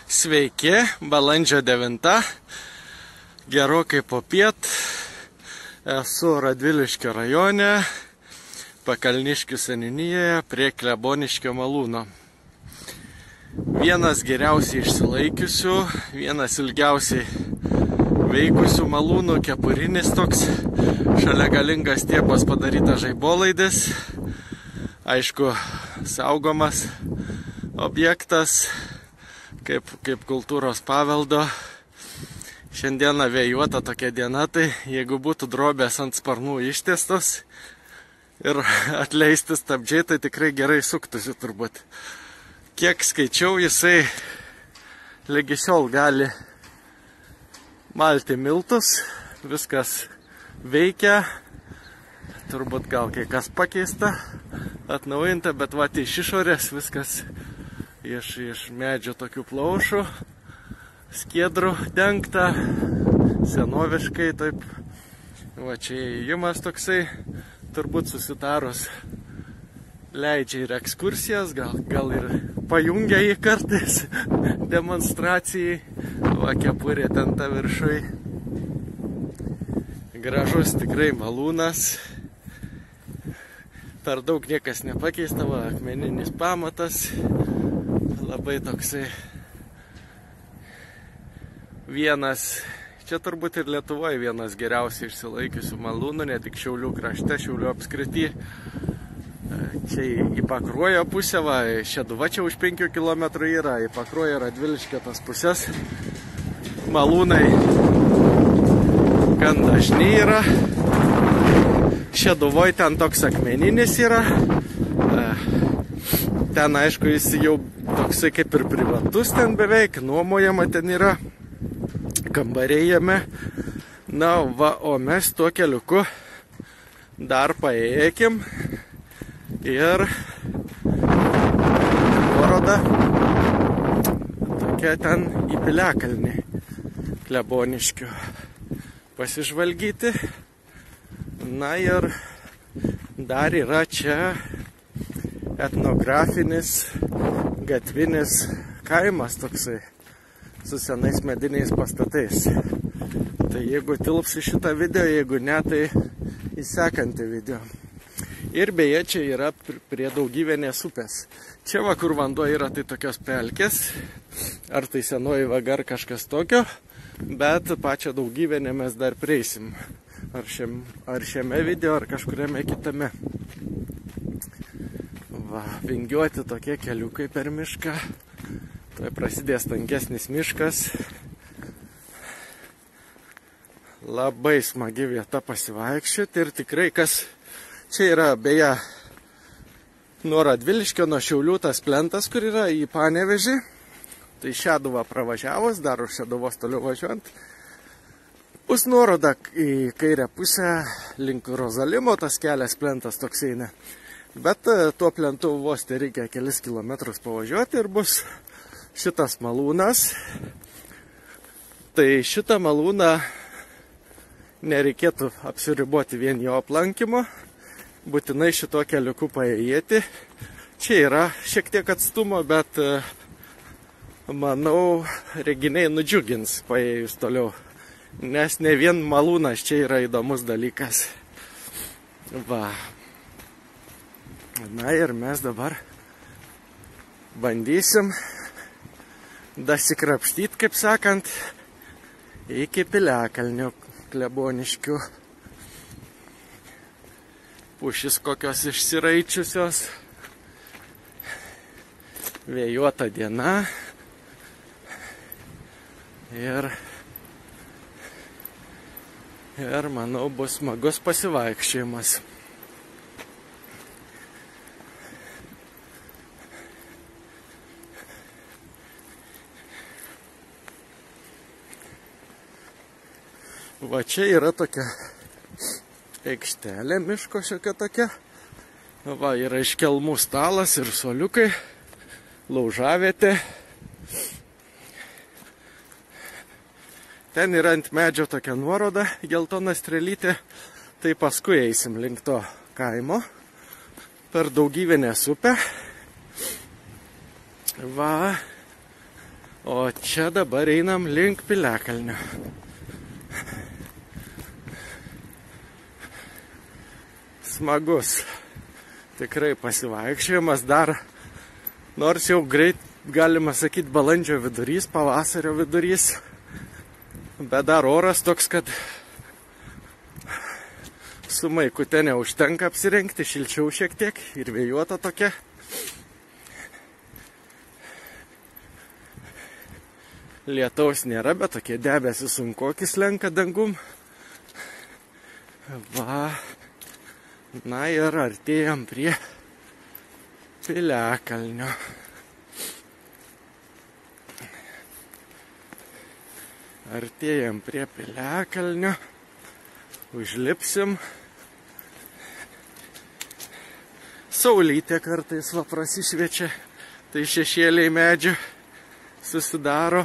Sveiki, balandžio 9, gerokai popiet, esu Radviliškio rajone, Pakalniškių seniūnijoje prie Kleboniškio malūno. Vienas geriausiai išsilaikiusių, vienas ilgiausiai veikusių malūnų, kepurinis toks, šalia galingas stiepas padarytas žaibolaidis, aišku, saugomas objektas, kaip kultūros paveldo. Šiandieną vėjuota tokia diena, tai jeigu būtų drobės ant sparnų ištiestos ir atleisti stabdžiai, tai tikrai gerai suktųsi turbūt. Kiek skaičiau, jisai lygi šiol gali malti miltus, viskas veikia, turbūt gal kai kas pakeista, atnaujinta, bet va iš išorės viskas iš medžio tokių plaušų, skiedrų dengta, senoviškai taip. Va čia įėjimas toksai, turbūt susitarus leidžia ir ekskursijas, gal ir pajungia jį kartais demonstracijai. Va kepurė ten ta viršui. Gražus tikrai malūnas. Per daug niekas nepakeista, va, akmeninis pamatas. Labai toksai vienas, čia turbūt ir Lietuvoje vienas geriausiai išsilaikiusių malūnų, ne tik Šiaulių krašte, Šiaulių apskrity. Čia į Pakruojo pusę, va, Šeduva čia už 5 km yra, į Pakruojo Radviliškio tas pusės. Malūnai gan dažni yra. Šeduvoj ten toks akmeninis yra. Ten, aišku, jis jau toksai kaip ir privatus ten beveik, nuomojama ten yra, kambariai jame. Na, va, o mes tuo keliuku dar paėkim ir nuoroda tokia ten į Piliakalnį Kleboniškių pasižvalgyti. Na ir dar yra čia etnografinis gatvinis kaimas toksai su senais mediniais pastatais. Tai jeigu tilps į šitą video, jeigu ne, tai į sekantį video. Ir beje, čia yra prie Daugyvenės upės. Čia va, kur vanduo yra, tai tokios pelkės, ar tai senoji vaga, ar kažkas tokio, bet pačią Daugyvenę mes dar prieisim. Ar šiame video, ar kažkuriame kitame. Va, vingiuoti tokie keliukai per mišką. Tuoj prasidės tankesnis miškas. Labai smagi vieta pasivaikščioti ir tikrai kas... Čia yra beje nuo Radviliškio, nuo Šiaulių tas plentas, kur yra į Panevėžį. Tai Šeduvą pravažiavus, dar už Šeduvos toliau važiuojant. Bus nuoroda į kairę pusę link Rozalimo, tas kelias plentas toks eina. Bet tuo plentu vos tai reikia kelis kilometrus pavažiuoti ir bus šitas malūnas. Tai šitą malūną nereikėtų apsiriboti vien jo aplankymo, būtinai šito keliuku paėjėti. Čia yra šiek tiek atstumo, bet manau, reginiai nudžiugins paėjus toliau. Nes ne vien malūnas čia yra įdomus dalykas. Va. Na ir mes dabar bandysim dasikrapštyti, kaip sakant, iki Piliakalnio Kleboniškių. Pušis kokios išsiraičiusios. Vėjuota diena. Ir manau, bus smagus pasivaikščiojimas. Va čia yra tokia aikštelė miško šiokia tokia. Va yra iš kelmų stalas ir suoliukai, laužavietė. Ten yra ant medžio tokia nuoroda, geltona strėlytė, tai paskui eisim link to kaimo per Daugyvenės upę. Va, O čia dabar einam link Piliakalnio. Smagus. Tikrai pasivaikščiojimas dar, nors jau greit, galima sakyti, balandžio vidurys, pavasario vidurys, bet dar oras toks, kad su maikute neužtenka apsirengti, šilčiau šiek tiek ir vėjuota tokia. Lietaus nėra, bet tokie debesys sunkoki slenka dangum. Va. Na ir artėjam prie Piliakalnio. Artėjam prie Piliakalnio. Užlipsim. Saulytė kartais va prasišviečia. Tai šešėliai medžių susidaro.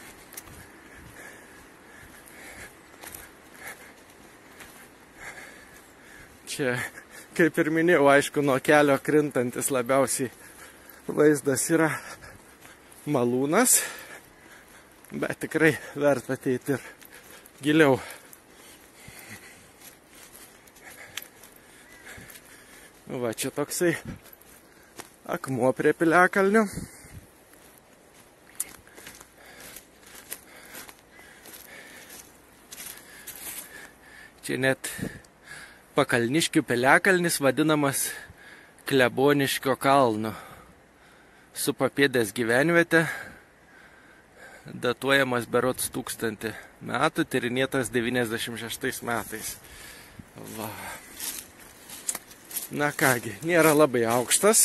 Čia, kaip ir minėjau, aišku, nuo kelio krintantis labiausiai vaizdas yra malūnas, bet tikrai verta ateiti ir giliau. Va, čia toksai akmuo prie Piliakalnio. Čia net Pakalniškių Piliakalnis vadinamas Kleboniškio kalnu. Su Papėdės gyvenvietė, datuojamas berods 1000 metų, tyrinėtas 96 metais. Va. Na kągi, nėra labai aukštas.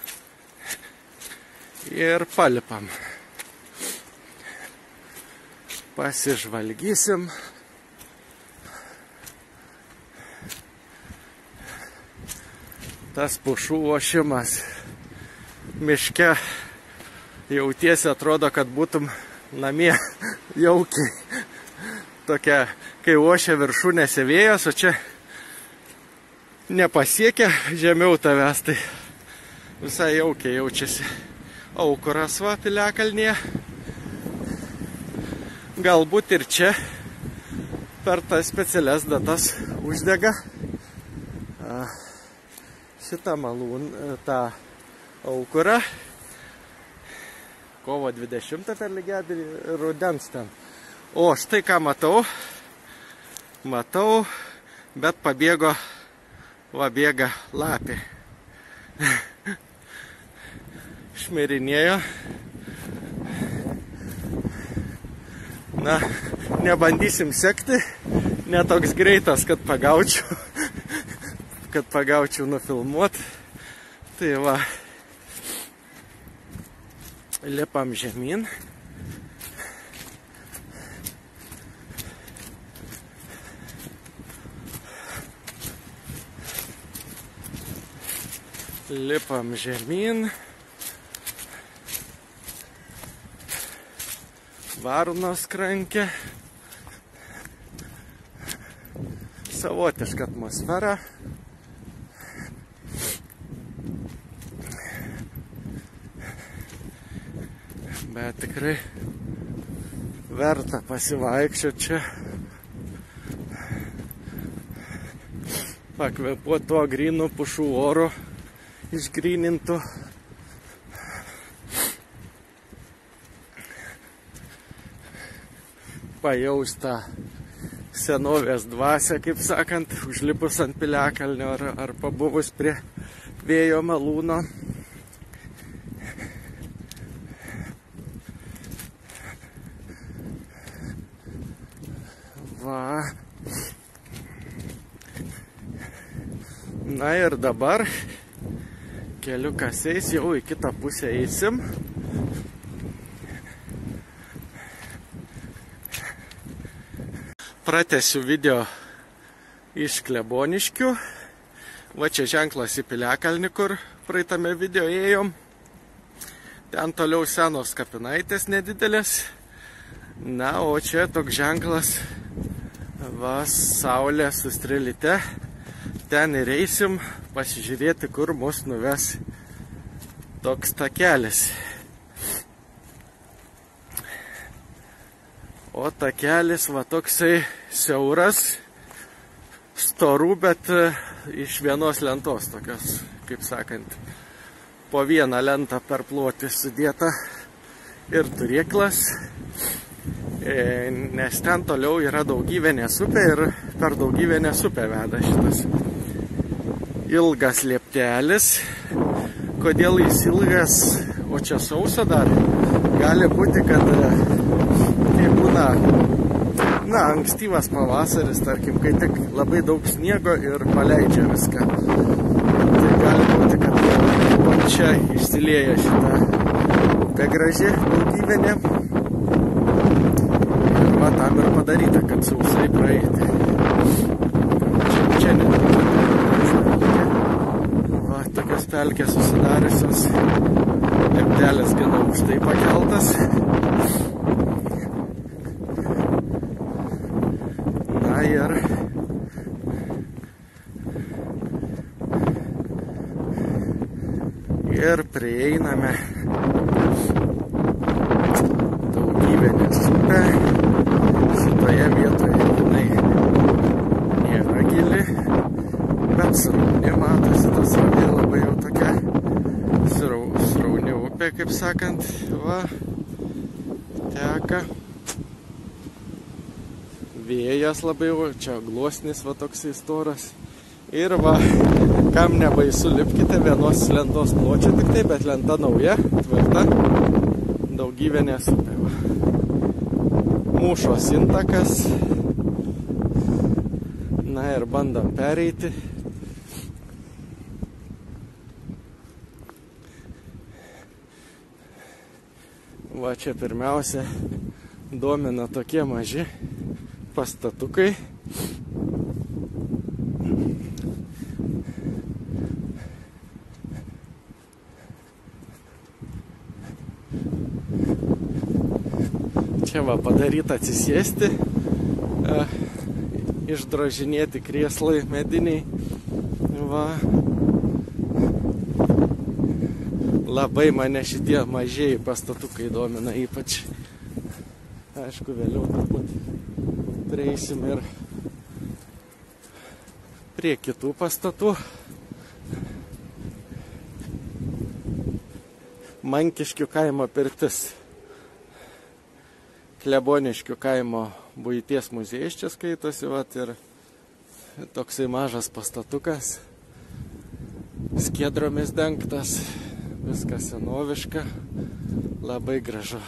Ir palipam. Pasižvalgysim. Tas pušų ošimas miške, jautiesi, atrodo, kad būtum namie jaukiai. Tokia, kai ošia viršūnėse vėjas, o čia nepasiekia žemiau tavęs, tai visai jaukiai jaučiasi. Aukuras va Piliakalnyje. Galbūt ir čia per tas specialias datas uždega šitą tą aukurą. Kovo 20 per lygiadienį rudens ten. O štai ką matau. Matau, bet pabėgo, va bėga lapė. Šmirinėjo. Na, nebandysim sekti. Netoks greitas, kad pagaučiau. Kad pagaučiau nufilmuot. Tai va. Lipam žemyn. Lipam žemyn. Varnos krankė. Savotiška atmosfera. Bet tikrai verta pasivaikščioti čia. Pakvėpuoti tuo grynu pušų oro išgrynintų. Pajaustą senovės dvasią, kaip sakant, užlipus ant Piliakalnio ar pabuvus prie vėjo malūno. Va. Na ir dabar keliukas eis, jau į kitą pusę eisim. Pratęsiu video iš Kleboniškių. Va čia ženklas į Piliakalnį, kur praeitame video ėjom. Ten toliau senos kapinaitės nedidelės. Na, o čia toks ženklas, va, saulė su strėlyte. Ten ir eisim pasižiūrėti, kur mus nuves toks takelis. O takelis va toksai siauras, storų, bet iš vienos lentos tokios, kaip sakant, po vieną lentą per plotį sudėta ir turėklas, nes ten toliau yra Daugyvenės upė ir per Daugyvenės upę veda šitas ilgas lieptelis. Kodėl jis ilgas, o čia sausa dar, gali būti, kad tai būna ankstyvas pavasaris, tarkim, kai tik labai daug sniego ir paleidžia viską. Tai gali būti, kad čia išsilieja šitą upė graži Daugyvenė. Ir va tam ir padaryta, kad sausai praeiti. Čia va, tokios pelkės susidariusios, lieptelis gana aukštai pakeltas. Na ir prieiname Daugyvenės upę. Šitoje vietoje jinai nėra gili, bet srauni, matosi, ta srovė labai jau tokia srauni upė, kaip sakant, va, teka. Vėjas labai, čia gluosnis va toksai storas. Ir va, kam nebaisu, lipkite vienos lentos pločio tik tai, bet lenta nauja, tvirta, Daugyvenės upė. Mūšos intakas. Na ir bandom pereiti. Va čia pirmiausia domina tokie maži pastatukai. Čia va padaryta atsisėsti, išdrožinėti krėslai mediniai. Va. Labai mane šitie mažieji pastatukai domina ypač. Aišku, vėliau turbūt prieisim ir prie kitų pastatų. Mankiškių kaimo pirtis. Kleboniškių kaimo buities muziejus čia skaitosi, vat, ir toksai mažas pastatukas, skiedromis dengtas, viskas senoviška, labai gražu.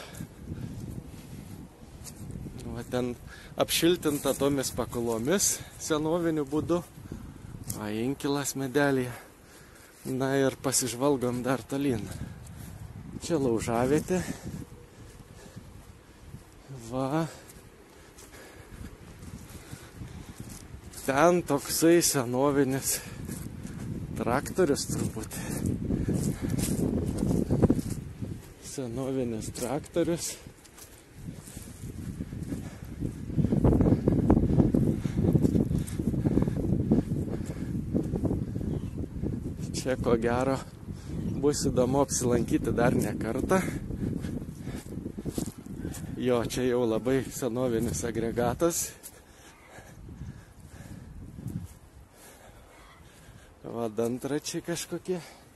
Va, ten apšiltinta tomis pakulomis senoviniu būdu, va, inkilas medelėje. Na ir pasižvalgom dar tolyn. Čia laužavietė. Va, ten toksai senovinis traktorius turbūt. Senovinis traktorius. Čia ko gero bus įdomu apsilankyti dar ne kartą. Jo, čia jau labai senovinis agregatas. Va, dantračiai kažkokie.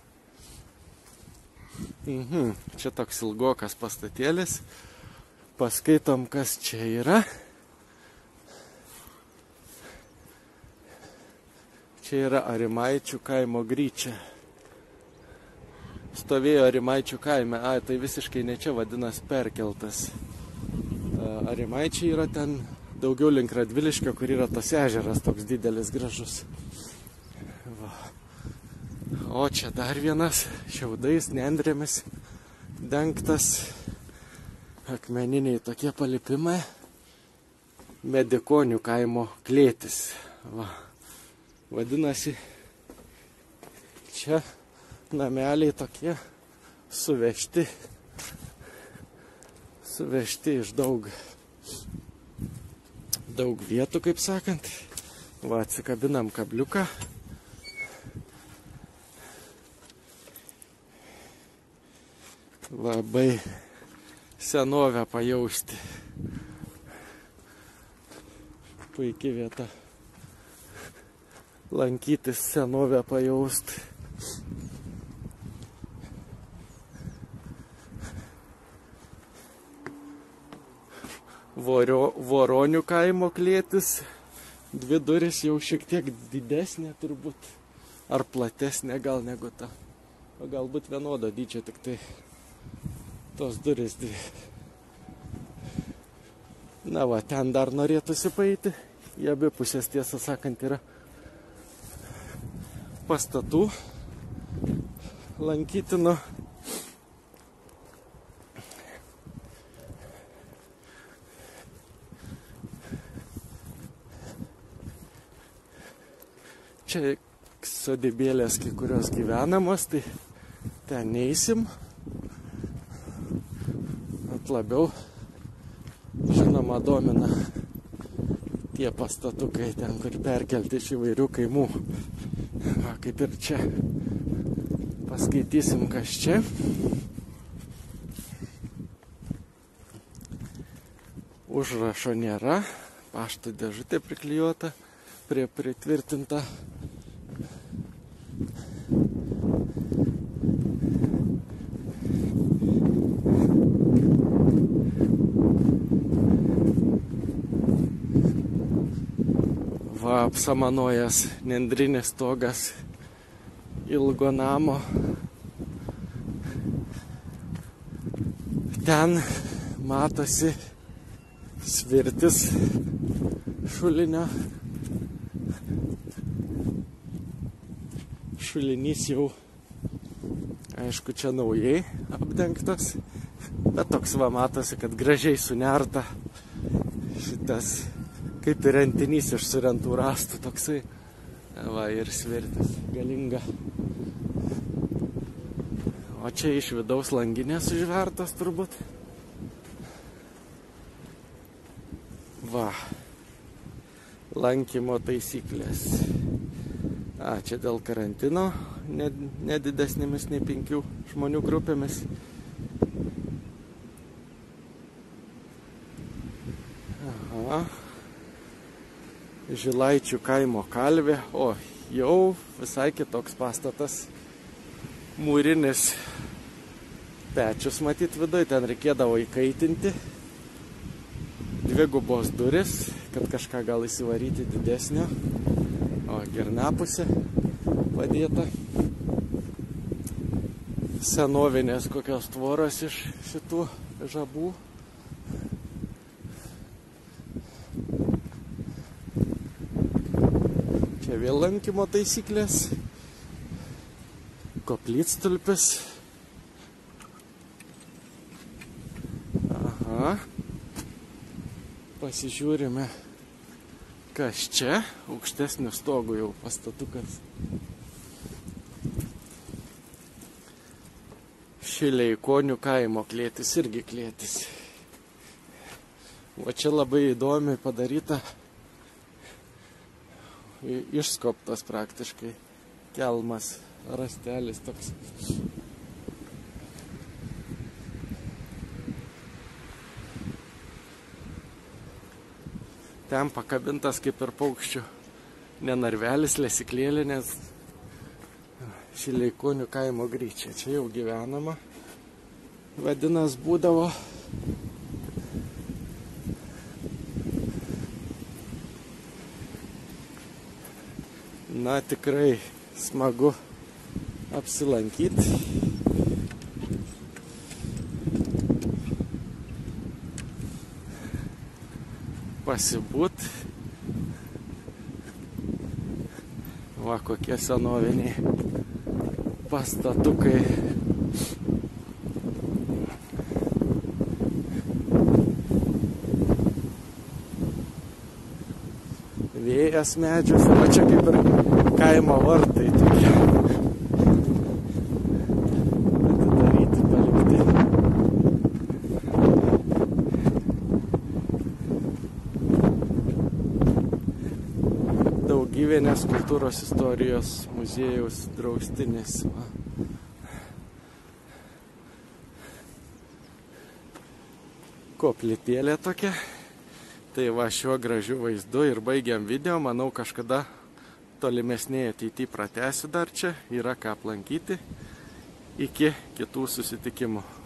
Čia toks ilgokas pastatėlis. Paskaitom, kas čia yra. Čia yra Arimaičių kaimo Gryčia. Stovėjo Arimaičių kaime. Ai, tai visiškai ne čia, vadinas perkeltas. Arimaičiai yra ten daugiau link Radviliškio, kur yra tas ežeras toks didelis, gražus. Va. O čia dar vienas šiaudais, nendrėmis dengtas, akmeniniai tokie palipimai, Medikonių kaimo klėtis. Va. Vadinasi, čia nameliai tokie suvežti iš daug vietų, kaip sakant. Va, atsikabinam kabliuką. Labai senovę pajausti. Puikiai vieta lankytis, senovę pajaust. Voronių kaimo klėtis. 2 durys jau šiek tiek didesnė turbūt. Ar platesnė gal negu ta. O galbūt vienodo dydžio, tik tai tos durys 2. Na va, ten dar norėtųsi paeiti. Į abi pusės, tiesą sakant, yra pastatų lankytino. Čia sodybėlės kai kurios gyvenamos, tai ten neįsim. At labiau, žinoma, domina tie pastatukai ten, kur perkelti iš įvairių kaimų. Va, kaip ir čia. Paskaitysim, kas čia. Užrašo nėra. Pašto dėžutė priklijuota, pritvirtinta. Va, apsamanojęs nendrinis stogas ilgo namo. Ten matosi svirtis šulinio. Šulinys jau, aišku, čia naujai apdengtas, bet toks va matosi, kad gražiai sunerta šitas, kaip ir rentinys iš surentų rąstų toksai. Va, ir svirtis galinga. O čia iš vidaus langinės užvertas turbūt. Va, lankymo taisyklės. Čia dėl karantino, nedidesnėmis nei 5 žmonių grupėmis. Aha. Žilaičių kaimo kalvė, o jau visai kitoks pastatas, mūrinis pečius matyt viduje, ten reikėdavo įkaitinti, 2 gubos duris, kad kažką gal įsivaryti didesnio, o girnapusė padėta, senovinės kokios tvoros iš šitų žabų. Čia vėl lankymo taisyklės, koplytstulpis. Aha. Pasižiūrime, kas čia, aukštesnių stogų jau pastatukas. Šileikonių kaimo klėtis, irgi klėtis. O čia labai įdomiai padaryta, išskoptas praktiškai kelmas, rastelis toks. Ten pakabintas kaip ir paukščių nenarvelis, lesyklėlė, nes Šileikonių kaimo gryčia. Čia jau gyvenama, vadinas, būdavo. Na, tikrai smagu apsilankyti. Pasibūt. Va, kokie senoviniai pastatukai. Vėjas medžiuose, va čia kaip ir kaimo vartai tokie. Atidaryti, palikti. Daugybinės kultūros istorijos muziejaus draustinis. Koplytėlė tokia, Tai va, šiuo gražiu vaizdu ir baigiam video. Manau, kažkada tolimesnėje ateityje pratęsiu dar čia. Yra ką aplankyti. Iki kitų susitikimų.